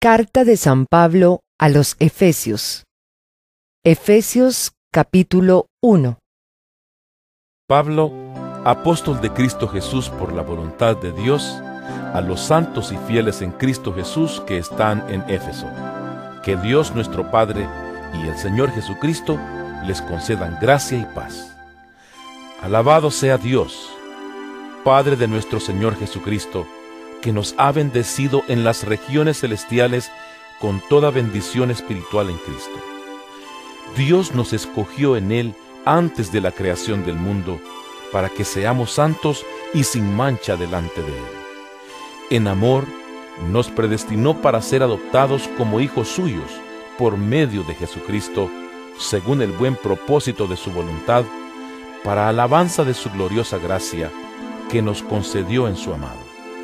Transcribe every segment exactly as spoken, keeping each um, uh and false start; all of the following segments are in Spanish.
Carta de San Pablo a los Efesios. Efesios capítulo uno. Pablo, apóstol de Cristo Jesús por la voluntad de Dios, a los santos y fieles en Cristo Jesús que están en Éfeso. Que Dios nuestro Padre y el Señor Jesucristo les concedan gracia y paz. Alabado sea Dios, Padre de nuestro Señor Jesucristo, que nos ha bendecido en las regiones celestiales con toda bendición espiritual en Cristo. Dios nos escogió en Él antes de la creación del mundo, para que seamos santos y sin mancha delante de Él. En amor, nos predestinó para ser adoptados como hijos suyos por medio de Jesucristo, según el buen propósito de su voluntad, para alabanza de su gloriosa gracia, que nos concedió en su amado.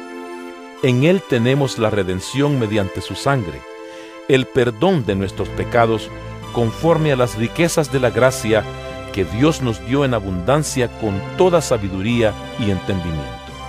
En Él tenemos la redención mediante su sangre, el perdón de nuestros pecados, conforme a las riquezas de la gracia que Dios nos dio en abundancia con toda sabiduría y entendimiento.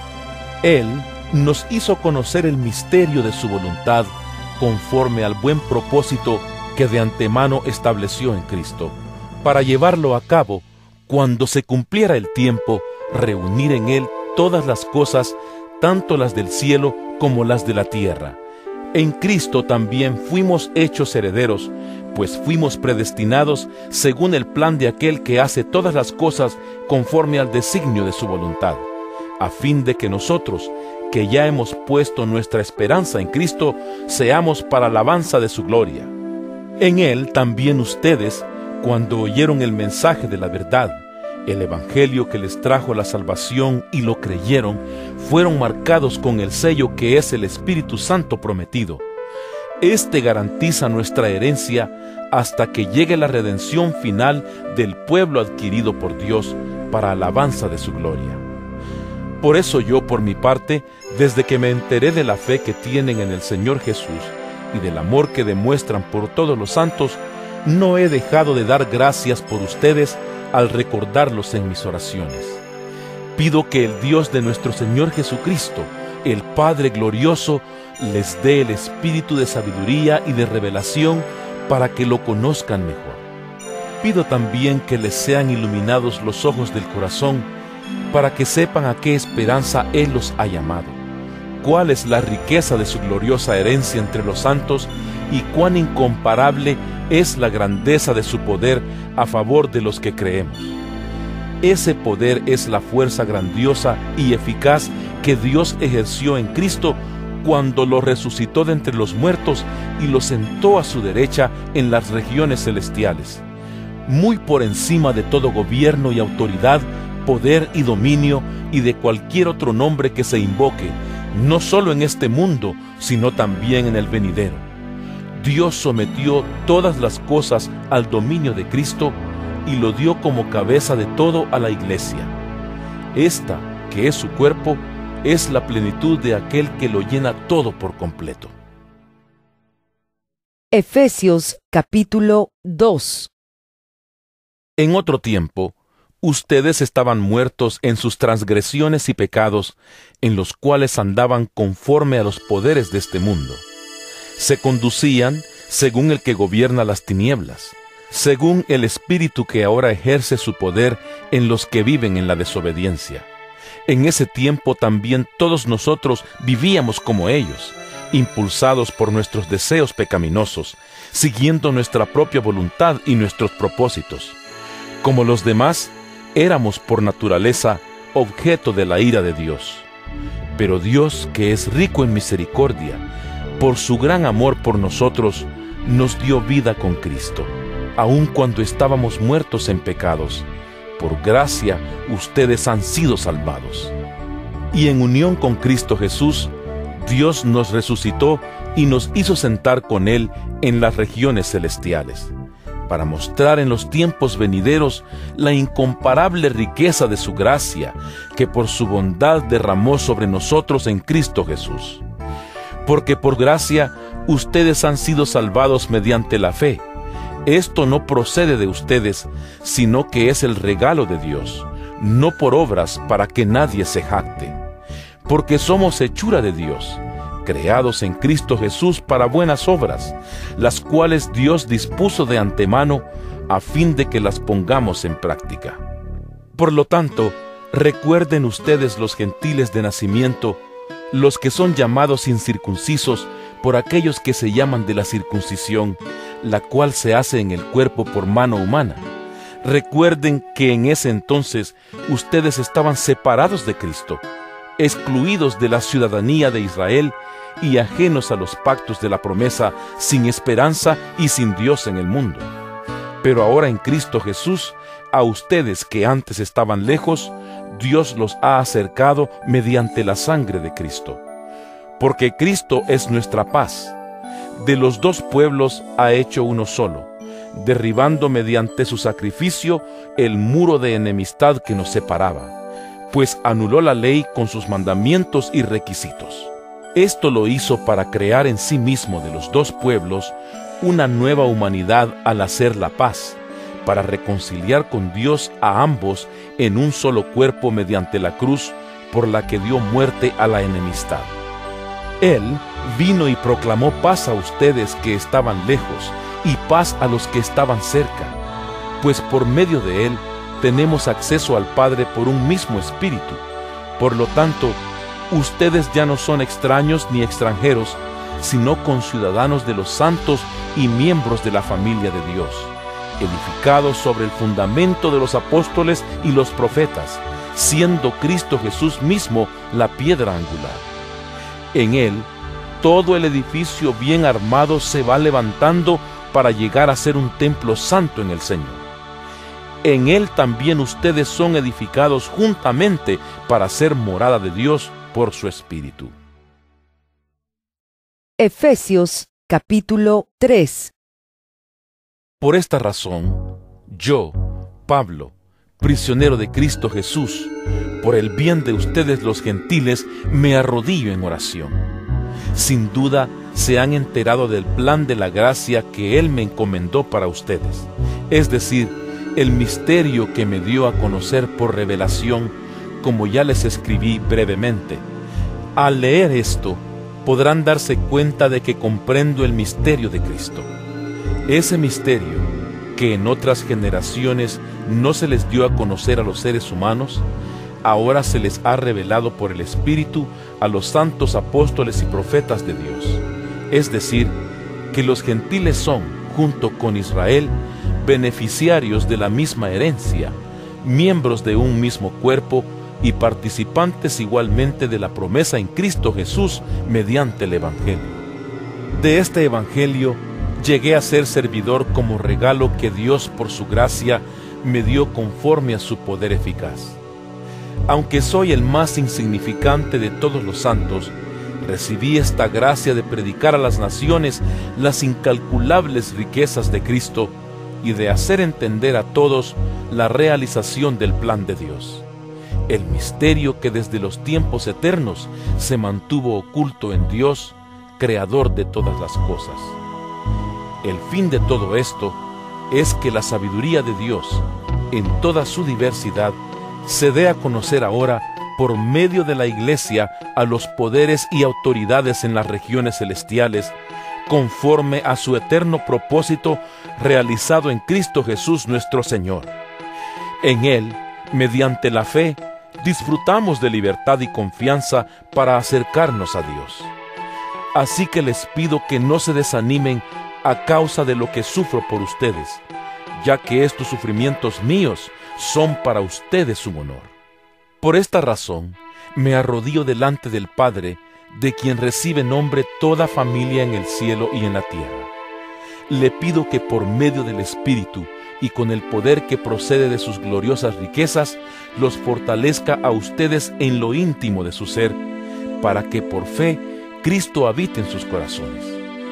Él nos hizo conocer el misterio de su voluntad, conforme al buen propósito que de antemano estableció en Cristo, para llevarlo a cabo cuando se cumpliera el tiempo, reunir en Él todas las cosas, tanto las del cielo como las de la tierra. En Cristo también fuimos hechos herederos, pues fuimos predestinados según el plan de aquel que hace todas las cosas conforme al designio de su voluntad, a fin de que nosotros, que ya hemos puesto nuestra esperanza en Cristo, seamos para alabanza de su gloria. En Él también ustedes, cuando oyeron el mensaje de la verdad, el evangelio que les trajo la salvación y lo creyeron, fueron marcados con el sello que es el Espíritu Santo prometido. Este garantiza nuestra herencia hasta que llegue la redención final del pueblo adquirido por Dios para alabanza de su gloria. Por eso yo, por mi parte, desde que me enteré de la fe que tienen en el Señor Jesús y del amor que demuestran por todos los santos, no he dejado de dar gracias por ustedes al recordarlos en mis oraciones. Pido que el Dios de nuestro Señor Jesucristo, el Padre glorioso, les dé el espíritu de sabiduría y de revelación para que lo conozcan mejor. Pido también que les sean iluminados los ojos del corazón, para que sepan a qué esperanza Él los ha llamado, cuál es la riqueza de su gloriosa herencia entre los santos y cuán incomparable es la grandeza de su poder a favor de los que creemos. Ese poder es la fuerza grandiosa y eficaz que Dios ejerció en Cristo cuando lo resucitó de entre los muertos y lo sentó a su derecha en las regiones celestiales, muy por encima de todo gobierno y autoridad, poder y dominio y de cualquier otro nombre que se invoque, no solo en este mundo, sino también en el venidero. Dios sometió todas las cosas al dominio de Cristo y lo dio como cabeza de todo a la Iglesia. Esta, que es su cuerpo, es la plenitud de aquel que lo llena todo por completo. Efesios capítulo dos. En otro tiempo, ustedes estaban muertos en sus transgresiones y pecados, en los cuales andaban conforme a los poderes de este mundo. Se conducían según el que gobierna las tinieblas, según el espíritu que ahora ejerce su poder en los que viven en la desobediencia. En ese tiempo también todos nosotros vivíamos como ellos, impulsados por nuestros deseos pecaminosos, siguiendo nuestra propia voluntad y nuestros propósitos. Como los demás, éramos por naturaleza objeto de la ira de Dios. Pero Dios, que es rico en misericordia, por su gran amor por nosotros, nos dio vida con Cristo, aun cuando estábamos muertos en pecados. Por gracia, ustedes han sido salvados. Y en unión con Cristo Jesús, Dios nos resucitó y nos hizo sentar con Él en las regiones celestiales, para mostrar en los tiempos venideros la incomparable riqueza de su gracia, que por su bondad derramó sobre nosotros en Cristo Jesús. Porque por gracia ustedes han sido salvados mediante la fe. Esto no procede de ustedes, sino que es el regalo de Dios, no por obras para que nadie se jacte. Porque somos hechura de Dios, creados en Cristo Jesús para buenas obras, las cuales Dios dispuso de antemano a fin de que las pongamos en práctica. Por lo tanto, recuerden ustedes los gentiles de nacimiento, los que son llamados incircuncisos por aquellos que se llaman de la circuncisión, la cual se hace en el cuerpo por mano humana. Recuerden que en ese entonces ustedes estaban separados de Cristo, excluidos de la ciudadanía de Israel y ajenos a los pactos de la promesa, sin esperanza y sin Dios en el mundo. Pero ahora en Cristo Jesús, a ustedes que antes estaban lejos, Dios los ha acercado mediante la sangre de Cristo. Porque Cristo es nuestra paz. De los dos pueblos ha hecho uno solo, derribando mediante su sacrificio el muro de enemistad que nos separaba, pues anuló la ley con sus mandamientos y requisitos. Esto lo hizo para crear en sí mismo de los dos pueblos una nueva humanidad al hacer la paz, para reconciliar con Dios a ambos en un solo cuerpo mediante la cruz por la que dio muerte a la enemistad. Él vino y proclamó paz a ustedes que estaban lejos y paz a los que estaban cerca, pues por medio de Él tenemos acceso al Padre por un mismo Espíritu. Por lo tanto, ustedes ya no son extraños ni extranjeros, sino conciudadanos de los santos y miembros de la familia de Dios, edificados sobre el fundamento de los apóstoles y los profetas, siendo Cristo Jesús mismo la piedra angular. En Él, todo el edificio bien armado se va levantando para llegar a ser un templo santo en el Señor. En Él también ustedes son edificados juntamente para ser morada de Dios por su Espíritu. Efesios capítulo tres. Por esta razón, yo, Pablo, prisionero de Cristo Jesús, por el bien de ustedes los gentiles, me arrodillo en oración. Sin duda, se han enterado del plan de la gracia que Él me encomendó para ustedes, es decir, el misterio que me dio a conocer por revelación, como ya les escribí brevemente. Al leer esto, podrán darse cuenta de que comprendo el misterio de Cristo. Ese misterio, que en otras generaciones no se les dio a conocer a los seres humanos, ahora se les ha revelado por el Espíritu a los santos apóstoles y profetas de Dios. Es decir, que los gentiles son, junto con Israel, beneficiarios de la misma herencia, miembros de un mismo cuerpo y participantes igualmente de la promesa en Cristo Jesús mediante el Evangelio. De este Evangelio llegué a ser servidor como regalo que Dios por su gracia me dio conforme a su poder eficaz. Aunque soy el más insignificante de todos los santos, recibí esta gracia de predicar a las naciones las incalculables riquezas de Cristo y de hacer entender a todos la realización del plan de Dios, el misterio que desde los tiempos eternos se mantuvo oculto en Dios, creador de todas las cosas. El fin de todo esto es que la sabiduría de Dios, en toda su diversidad, se dé a conocer ahora por medio de la Iglesia a los poderes y autoridades en las regiones celestiales, conforme a su eterno propósito realizado en Cristo Jesús nuestro Señor. En Él, mediante la fe, disfrutamos de libertad y confianza para acercarnos a Dios. Así que les pido que no se desanimen a causa de lo que sufro por ustedes, ya que estos sufrimientos míos son para ustedes un honor. Por esta razón, me arrodillo delante del Padre, de quien recibe nombre toda familia en el cielo y en la tierra. Le pido que por medio del Espíritu y con el poder que procede de sus gloriosas riquezas, los fortalezca a ustedes en lo íntimo de su ser, para que por fe Cristo habite en sus corazones.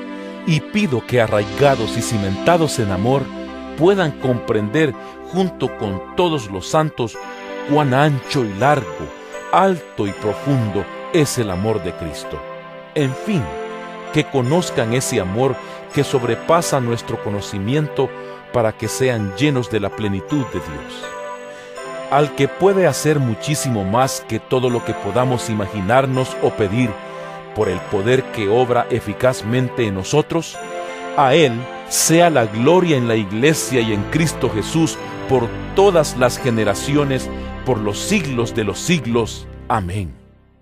Y pido que arraigados y cimentados en amor, puedan comprender junto con todos los santos cuán ancho y largo, alto y profundo es el amor de Cristo. En fin, que conozcan ese amor que sobrepasa nuestro conocimiento para que sean llenos de la plenitud de Dios. Al que puede hacer muchísimo más que todo lo que podamos imaginarnos o pedir, por el poder que obra eficazmente en nosotros, a Él sea la gloria en la Iglesia y en Cristo Jesús por todas las generaciones, por los siglos de los siglos. Amén.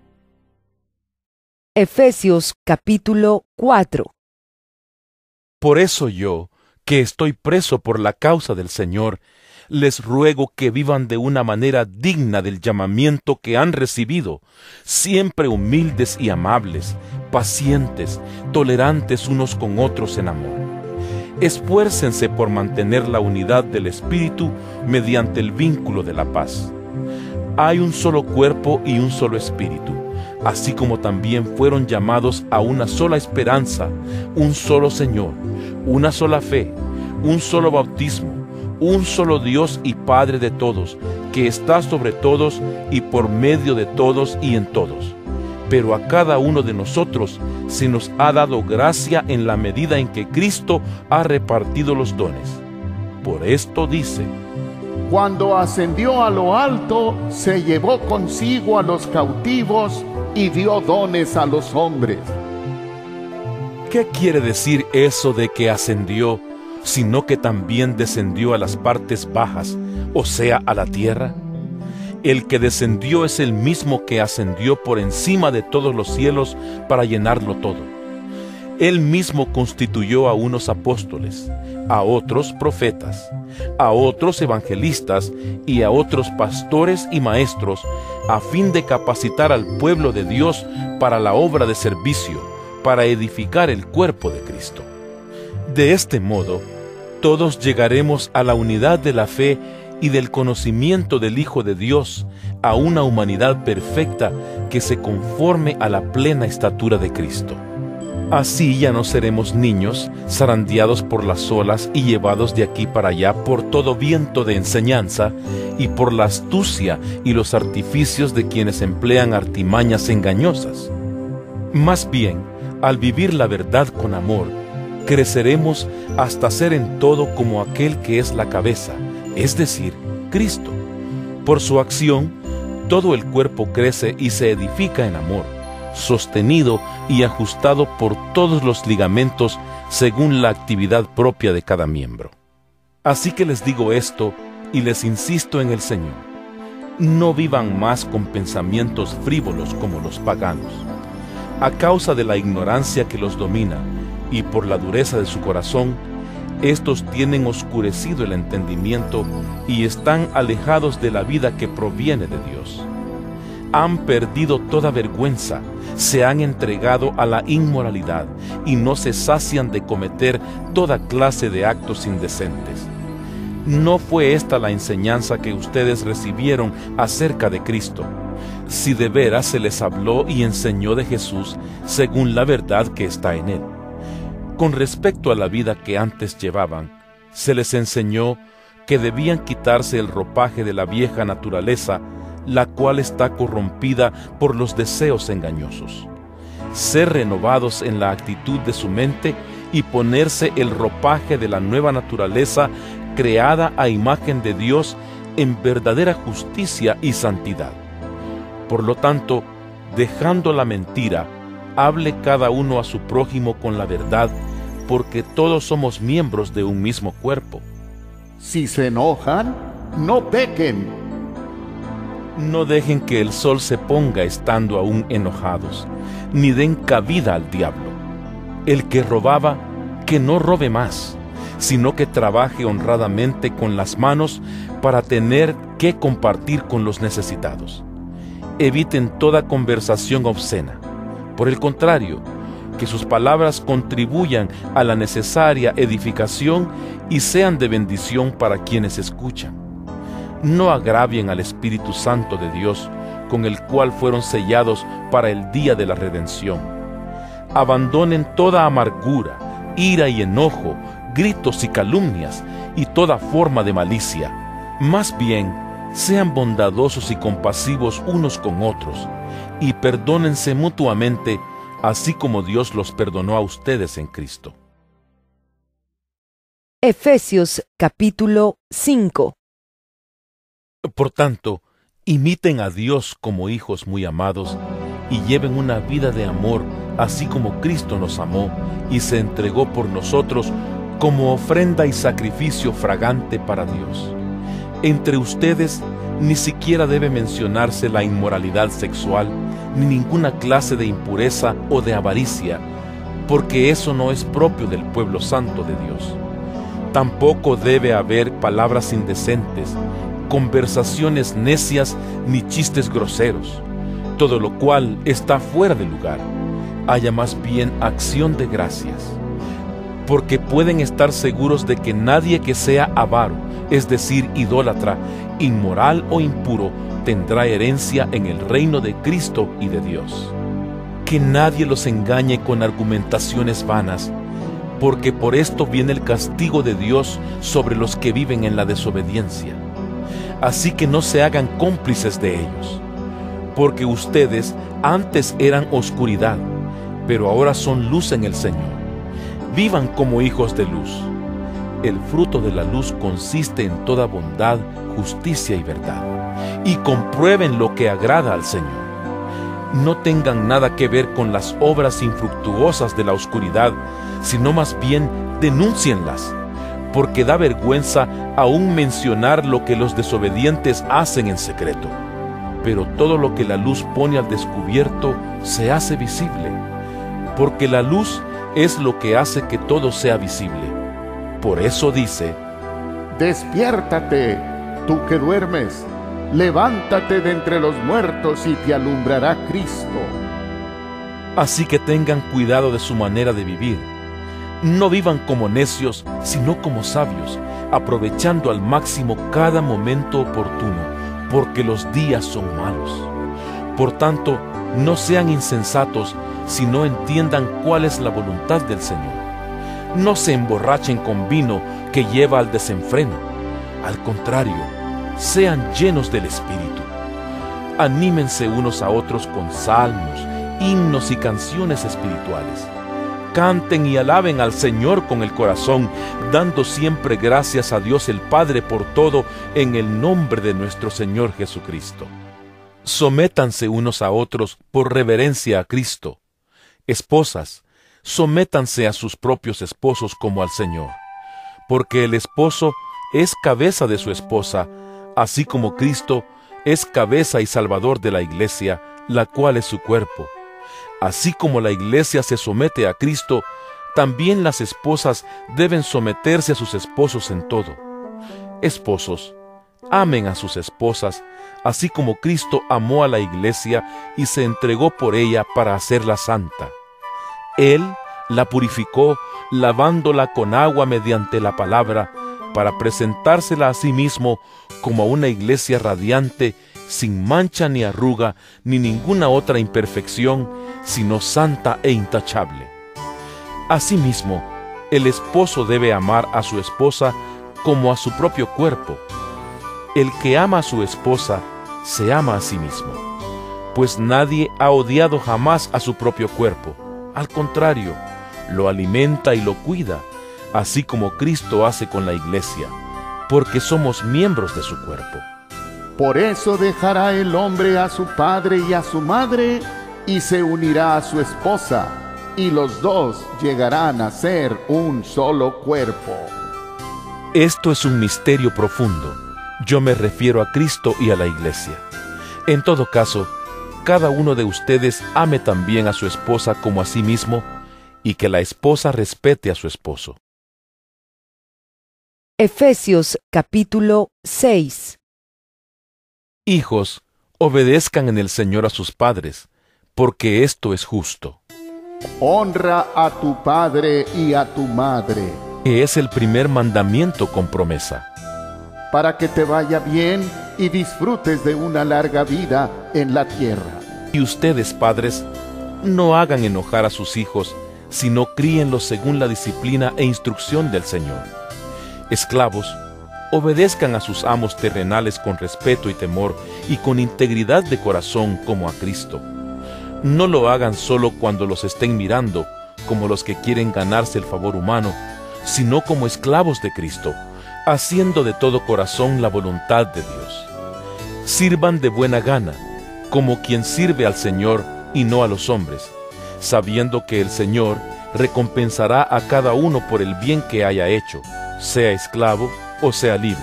Efesios capítulo cuatro. Por eso yo, que estoy preso por la causa del Señor, les ruego que vivan de una manera digna del llamamiento que han recibido, siempre humildes y amables, pacientes, tolerantes unos con otros en amor. Esfuércense por mantener la unidad del Espíritu mediante el vínculo de la paz. Hay un solo cuerpo y un solo Espíritu, así como también fueron llamados a una sola esperanza, un solo Señor, una sola fe, un solo bautismo, un solo Dios y Padre de todos, que está sobre todos y por medio de todos y en todos. Pero a cada uno de nosotros se nos ha dado gracia en la medida en que Cristo ha repartido los dones. Por esto dice: Cuando ascendió a lo alto, se llevó consigo a los cautivos y dio dones a los hombres. ¿Qué quiere decir eso de que ascendió, sino que también descendió a las partes bajas, o sea, a la tierra? El que descendió es el mismo que ascendió por encima de todos los cielos para llenarlo todo. Él mismo constituyó a unos apóstoles, a otros profetas, a otros evangelistas y a otros pastores y maestros, a fin de capacitar al pueblo de Dios para la obra de servicio, para edificar el cuerpo de Cristo. De este modo, todos llegaremos a la unidad de la fe y del conocimiento del Hijo de Dios, a una humanidad perfecta que se conforme a la plena estatura de Cristo. Así ya no seremos niños, zarandeados por las olas y llevados de aquí para allá por todo viento de enseñanza y por la astucia y los artificios de quienes emplean artimañas engañosas. Más bien, al vivir la verdad con amor, creceremos hasta ser en todo como aquel que es la cabeza, es decir, Cristo. Por su acción, todo el cuerpo crece y se edifica en amor, sostenido y ajustado por todos los ligamentos según la actividad propia de cada miembro. Así que les digo esto y les insisto en el Señor: no vivan más con pensamientos frívolos como los paganos. A causa de la ignorancia que los domina y por la dureza de su corazón, estos tienen oscurecido el entendimiento y están alejados de la vida que proviene de Dios. Han perdido toda vergüenza, se han entregado a la inmoralidad y no se sacian de cometer toda clase de actos indecentes. ¿No fue esta la enseñanza que ustedes recibieron acerca de Cristo, si de veras se les habló y enseñó de Jesús según la verdad que está en Él? Con respecto a la vida que antes llevaban, se les enseñó que debían quitarse el ropaje de la vieja naturaleza, la cual está corrompida por los deseos engañosos, ser renovados en la actitud de su mente y ponerse el ropaje de la nueva naturaleza creada a imagen de Dios en verdadera justicia y santidad. Por lo tanto, dejando la mentira, hable cada uno a su prójimo con la verdad, porque todos somos miembros de un mismo cuerpo. Si se enojan, no pequen. No dejen que el sol se ponga estando aún enojados, ni den cabida al diablo. El que robaba, que no robe más, sino que trabaje honradamente con las manos para tener que compartir con los necesitados. Eviten toda conversación obscena. Por el contrario, que sus palabras contribuyan a la necesaria edificación y sean de bendición para quienes escuchan. No agravien al Espíritu Santo de Dios, con el cual fueron sellados para el día de la redención. Abandonen toda amargura, ira y enojo, gritos y calumnias, y toda forma de malicia. Más bien, sean bondadosos y compasivos unos con otros, y perdónense mutuamente, así como Dios los perdonó a ustedes en Cristo. Efesios capítulo cinco. Por tanto, imiten a Dios como hijos muy amados, y lleven una vida de amor, así como Cristo nos amó y se entregó por nosotros como ofrenda y sacrificio fragante para Dios. Entre ustedes ni siquiera debe mencionarse la inmoralidad sexual, ni ninguna clase de impureza o de avaricia, porque eso no es propio del pueblo santo de Dios. Tampoco debe haber palabras indecentes, conversaciones necias ni chistes groseros, todo lo cual está fuera de lugar. Haya más bien acción de gracias, porque pueden estar seguros de que nadie que sea avaro, es decir, idólatra, inmoral o impuro, tendrá herencia en el reino de Cristo y de Dios. Que nadie los engañe con argumentaciones vanas, porque por esto viene el castigo de Dios sobre los que viven en la desobediencia. Así que no se hagan cómplices de ellos, porque ustedes antes eran oscuridad, pero ahora son luz en el Señor. Vivan como hijos de luz. El fruto de la luz consiste en toda bondad, justicia y verdad. Y comprueben lo que agrada al Señor. No tengan nada que ver con las obras infructuosas de la oscuridad, sino más bien denúncienlas, porque da vergüenza aún mencionar lo que los desobedientes hacen en secreto. Pero todo lo que la luz pone al descubierto se hace visible, porque la luz es lo que hace que todo sea visible. Por eso dice: Despiértate, tú que duermes, levántate de entre los muertos y te alumbrará Cristo. Así que tengan cuidado de su manera de vivir. No vivan como necios, sino como sabios, aprovechando al máximo cada momento oportuno, porque los días son malos. Por tanto, no sean insensatos, sino entiendan cuál es la voluntad del Señor. No se emborrachen con vino que lleva al desenfreno. Al contrario, sean llenos del Espíritu. Anímense unos a otros con salmos, himnos y canciones espirituales. Canten y alaben al Señor con el corazón, dando siempre gracias a Dios el Padre por todo, en el nombre de nuestro Señor Jesucristo. Sométanse unos a otros por reverencia a Cristo. Esposas, sométanse a sus propios esposos como al Señor, porque el esposo es cabeza de su esposa, así como Cristo es cabeza y salvador de la iglesia, la cual es su cuerpo. Así como la iglesia se somete a Cristo, también las esposas deben someterse a sus esposos en todo. Esposos, amen a sus esposas, así como Cristo amó a la iglesia y se entregó por ella para hacerla santa. Él la purificó, lavándola con agua mediante la palabra, para presentársela a sí mismo como a una iglesia radiante, sin mancha ni arruga, ni ninguna otra imperfección, sino santa e intachable. Asimismo, el esposo debe amar a su esposa como a su propio cuerpo. El que ama a su esposa, se ama a sí mismo, pues nadie ha odiado jamás a su propio cuerpo. Al contrario, lo alimenta y lo cuida, así como Cristo hace con la iglesia, porque somos miembros de su cuerpo. Por eso dejará el hombre a su padre y a su madre, y se unirá a su esposa, y los dos llegarán a ser un solo cuerpo. Esto es un misterio profundo. Yo me refiero a Cristo y a la iglesia. En todo caso, cada uno de ustedes ame también a su esposa como a sí mismo, y que la esposa respete a su esposo. Efesios capítulo seis. Hijos, obedezcan en el Señor a sus padres, porque esto es justo. Honra a tu padre y a tu madre, Que es el primer mandamiento con promesa, para que te vaya bien y disfrutes de una larga vida en la tierra. y ustedes, padres, no hagan enojar a sus hijos, sino críenlos según la disciplina e instrucción del Señor. Esclavos, obedezcan a sus amos terrenales con respeto y temor y con integridad de corazón como a Cristo. No lo hagan solo cuando los estén mirando, como los que quieren ganarse el favor humano, sino como esclavos de Cristo, haciendo de todo corazón la voluntad de Dios. Sirvan de buena gana, como quien sirve al Señor, y no a los hombres, sabiendo que el Señor recompensará a cada uno por el bien que haya hecho, sea esclavo o sea libre.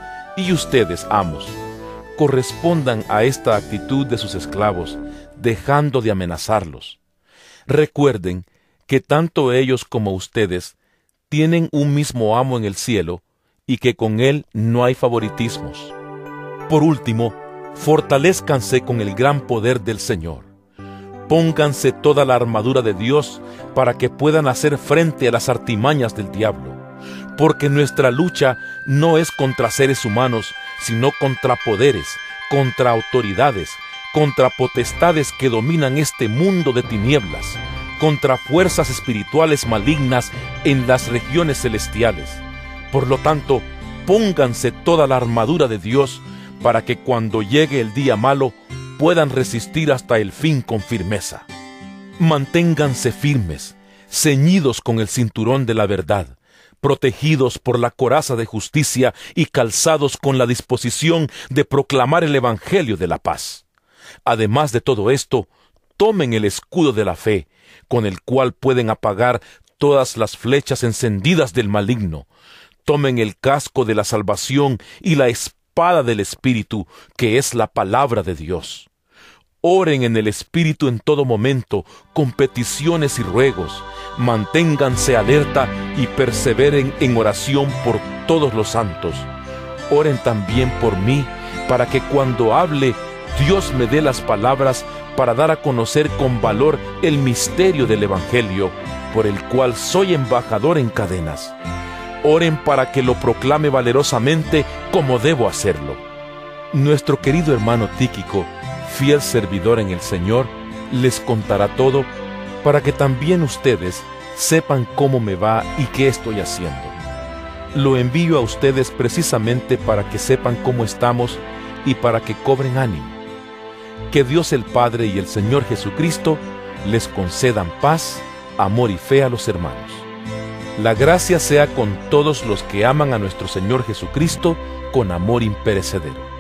Y ustedes, amos, correspondan a esta actitud de sus esclavos, dejando de amenazarlos. Recuerden que tanto ellos como ustedes tienen un mismo amo en el cielo y que con él no hay favoritismos. Por último, fortalézcanse con el gran poder del Señor. Pónganse toda la armadura de Dios para que puedan hacer frente a las artimañas del diablo, porque nuestra lucha no es contra seres humanos, sino contra poderes, contra autoridades, contra potestades que dominan este mundo de tinieblas, contra fuerzas espirituales malignas en las regiones celestiales. Por lo tanto, pónganse toda la armadura de Dios para que cuando llegue el día malo puedan resistir hasta el fin con firmeza. Manténganse firmes, ceñidos con el cinturón de la verdad, protegidos por la coraza de justicia y calzados con la disposición de proclamar el Evangelio de la paz. Además de todo esto, tomen el escudo de la fe, con el cual pueden apagar todas las flechas encendidas del maligno. Tomen el casco de la salvación y la espada del Espíritu, que es la palabra de Dios. Oren en el Espíritu en todo momento, con peticiones y ruegos. Manténganse alerta y perseveren en oración por todos los santos. Oren también por mí, para que cuando hable, Dios me dé las palabras para dar a conocer con valor el misterio del Evangelio, por el cual soy embajador en cadenas. Oren para que lo proclame valerosamente como debo hacerlo. Nuestro querido hermano Tíquico, fiel servidor en el Señor, les contará todo para que también ustedes sepan cómo me va y qué estoy haciendo. Lo envío a ustedes precisamente para que sepan cómo estamos y para que cobren ánimo. Que Dios el Padre y el Señor Jesucristo les concedan paz, amor y fe a los hermanos. La gracia sea con todos los que aman a nuestro Señor Jesucristo con amor imperecedero.